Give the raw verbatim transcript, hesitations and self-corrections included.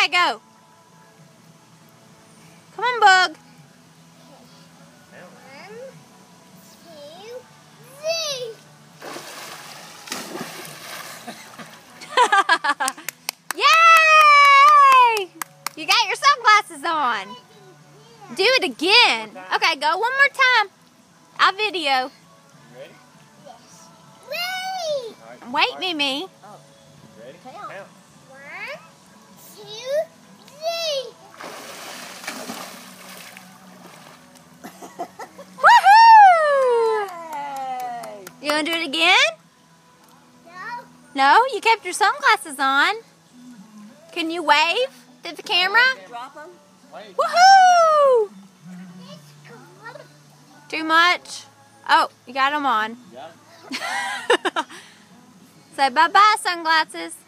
Okay, go. Come on, Bug. One, two, three. Yay! You got your sunglasses on. Do it again. Okay, go one more time. I'll video. You ready? Yes. Wait. All right. Wait, All right. Mimi. Oh. You ready? Count. Count. One, two, three. Woohoo! Hey. You want to do it again? No. No? You kept your sunglasses on. Can you wave to the camera? Drop them. Wait. Woohoo! It's cold. Too much? Oh, you got them on. You got it? Say bye-bye, sunglasses.